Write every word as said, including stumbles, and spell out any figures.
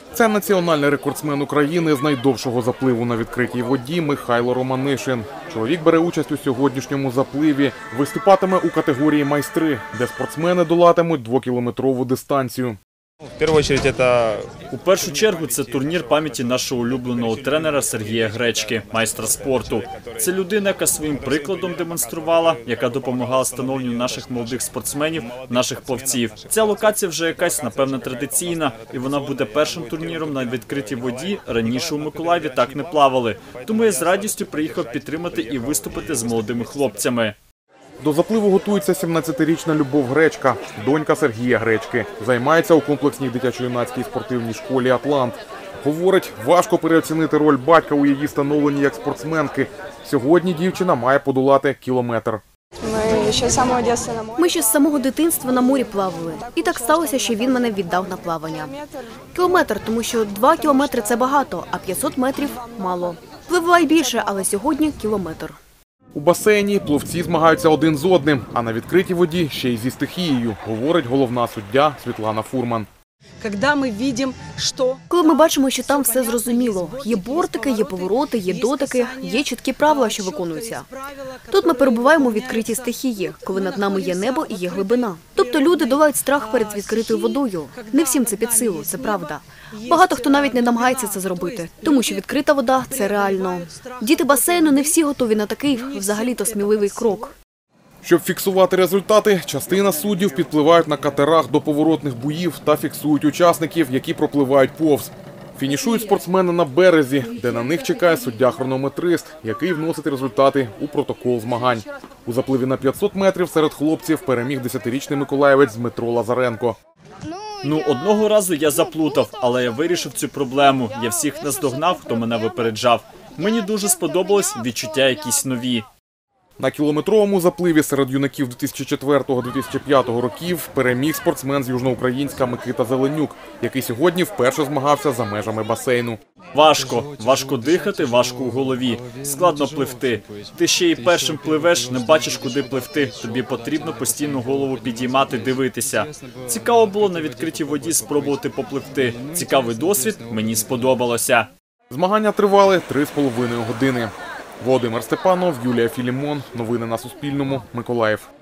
Це національний рекордсмен України з найдовшого запливу на відкритій воді Михайло Романишин. Чоловік бере участь у сьогоднішньому запливі. Виступатиме у категорії майстри, де спортсмени долатимуть двокілометрову дистанцію. У першу чергу це турнір пам'яті нашого улюбленого тренера Сергія Гречки, майстра спорту. Це людина, яка своїм прикладом демонструвала, яка допомагала становленню наших молодих спортсменів, наших плавців. Ця локація вже якась, напевно, традиційна, і вона буде першим турніром на відкритій воді. Раніше у Миколаєві так не плавали. Тому я з радістю приїхав підтримати і виступити з молодими хлопцями. До запливу готується сімнадцятирічна Любов Гречка, донька Сергія Гречки. Займається у комплексній дитячо-юнацькій спортивній школі «Атлант». Говорить, важко переоцінити роль батька у її становленні як спортсменки. Сьогодні дівчина має подолати кілометр. Ми ще з самого дитинства на морі. Ми ще з самого дитинства на морі плавали. І так сталося, що він мене віддав на плавання. Кілометр, тому що два кілометри – це багато, а п'ятсот метрів – мало. Пливла й більше, але сьогодні – кілометр. У басейні пловці змагаються один з одним, а на відкритій воді ще й зі стихією, говорить головна суддя Світлана Фурман. Коли ми бачимо, що там все зрозуміло. Є бортики, є повороти, є дотики, є чіткі правила, що виконуються. Тут ми перебуваємо у відкритій стихії, коли над нами є небо і є глибина. Тобто люди долають страх перед відкритою водою. Не всім це під силу, це правда. Багато хто навіть не намагається це зробити, тому що відкрита вода – це реально. Діти басейну не всі готові на такий, взагалі-то, сміливий крок. Щоб фіксувати результати, частина суддів підпливають на катерах до поворотних буїв та фіксують учасників, які пропливають повз. Фінішують спортсмени на березі, де на них чекає суддя-хронометрист, який вносить результати у протокол змагань. У запливі на п'ятсот метрів серед хлопців переміг десятирічний миколаївець Дмитро Лазаренко. Ну, одного разу я заплутав, але я вирішив цю проблему. Я всіх наздогнав, хто мене випереджав. Мені дуже сподобалось, відчуття якісь нові. На кілометровому запливі серед юнаків дві тисячі четвертого - дві тисячі п'ятого років переміг спортсмен з Южноукраїнська Микита Зеленюк, який сьогодні вперше змагався за межами басейну. Важко. Важко дихати, важко у голові. Складно пливти. Ти ще і першим пливеш, не бачиш, куди пливти. Тобі потрібно постійно голову підіймати, дивитися. Цікаво було на відкритій воді спробувати попливти. Цікавий досвід, мені сподобалося. Змагання тривали три з половиною години. Володимир Степанов, Юлія Філімон. Новини на Суспільному. Миколаїв.